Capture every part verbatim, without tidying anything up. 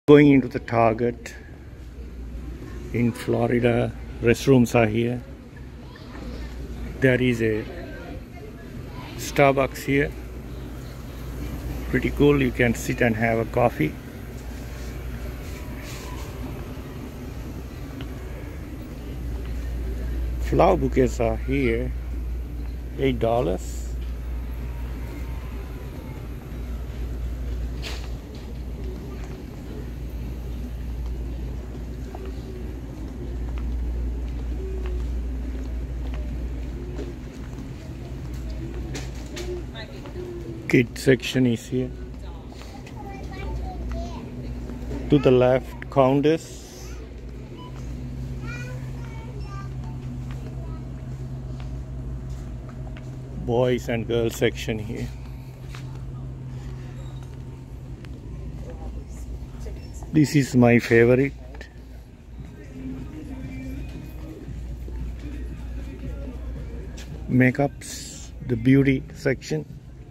Going into the Target in Florida, restrooms are here. There is a Starbucks here. Pretty cool, you can sit and have a coffee. Flower bouquets are here, eight dollars. Kid section is here. To the left, counters. Boys and girls section here. This is my favorite. Makeups, the beauty section.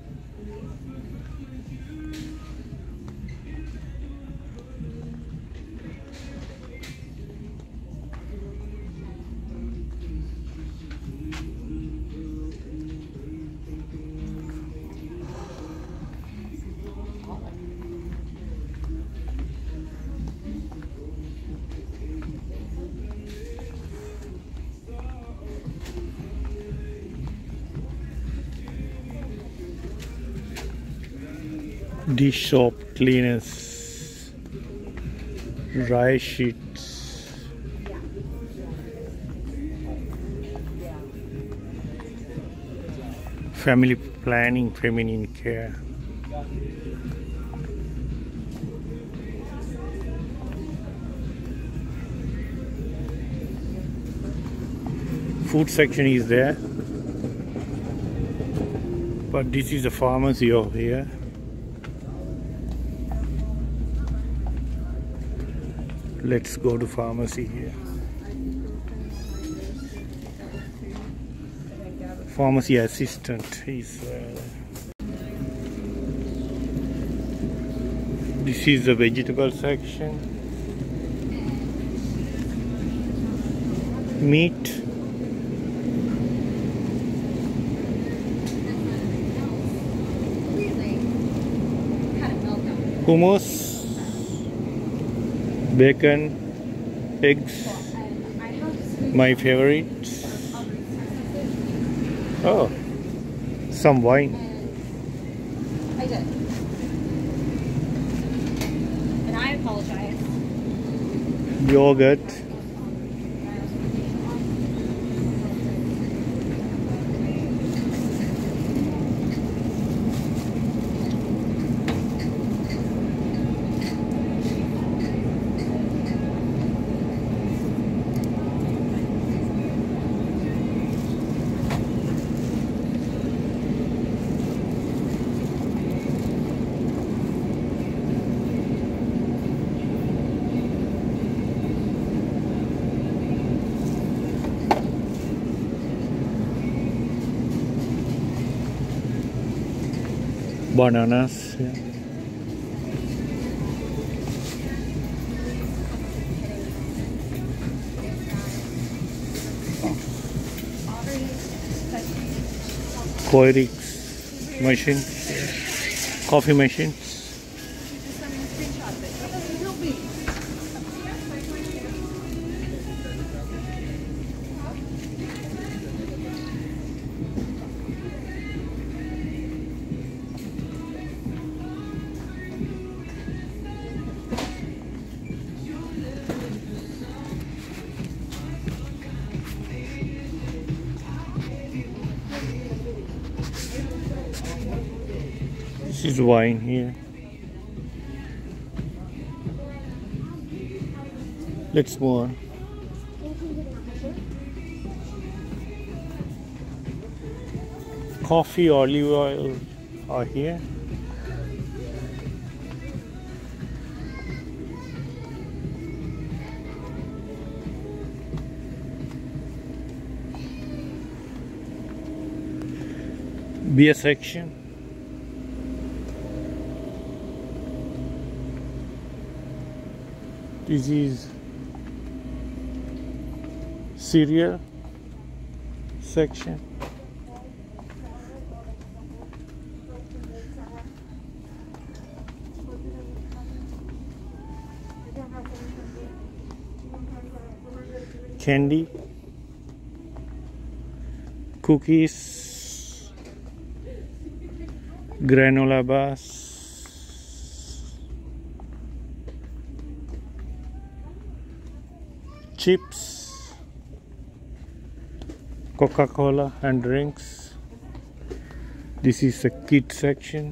Dish soap cleaners, rice sheets, family planning, feminine care. Food section is there, but this is a pharmacy over here. Let's go to pharmacy here. Pharmacy assistant is uh, this is the vegetable section. Meat. Hummus. Bacon, eggs, my favorites. Oh, some wine. I did. And I apologize. Yogurt. Bananas. Yeah. Keurig machine, coffee machine. This is wine here. Let's move on. Coffee, olive oil are here. Beer section. This is cereal section. Candy, cookies, granola bars, chips, Coca-Cola and drinks. This is the kid section.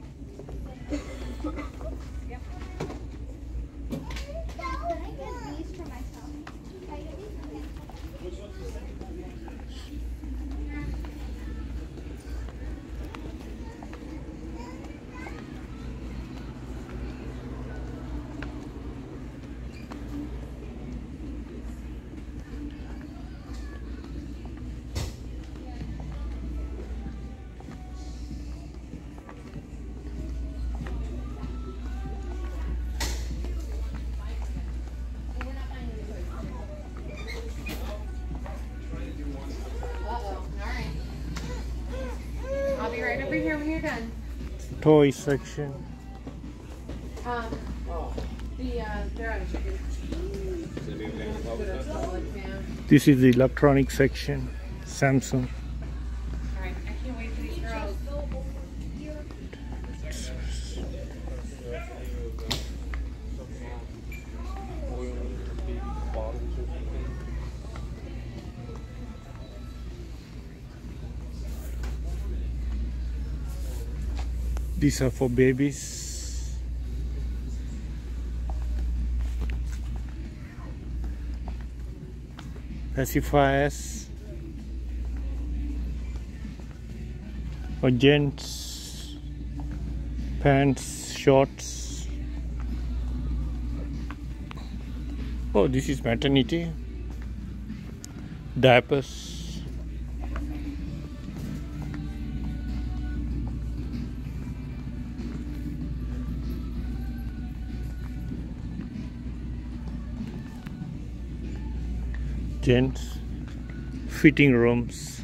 I'll be right over here when you're done. Toy section. Um, the, uh, they're out of chicken. This is the electronic section. Samsung. Alright, I can't wait for these girls. These are for babies. Pacifiers for gents, pants, shorts. Oh, this is maternity diapers. Gents fitting rooms.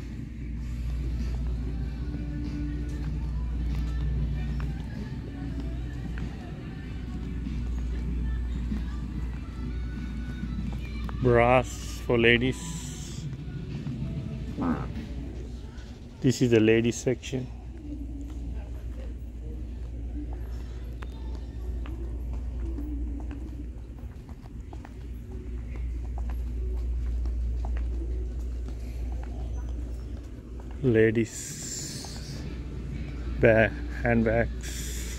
Bras for ladies. This is the ladies section. Ladies bag, handbags,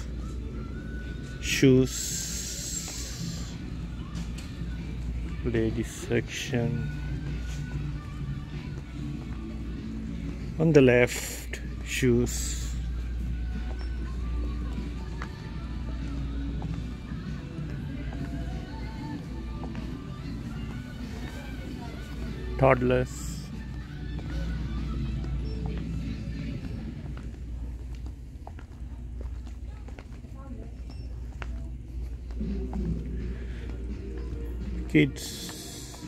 shoes, ladies section. On the left, shoes. Toddlers. Kids,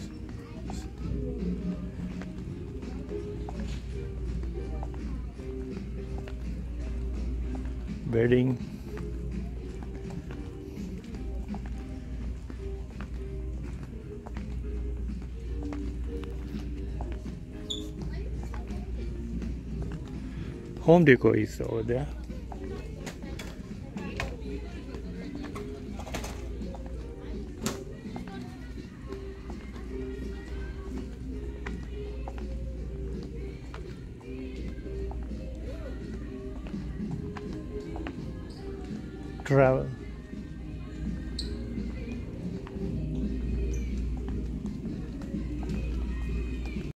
bedding, home decor is over there. Travel.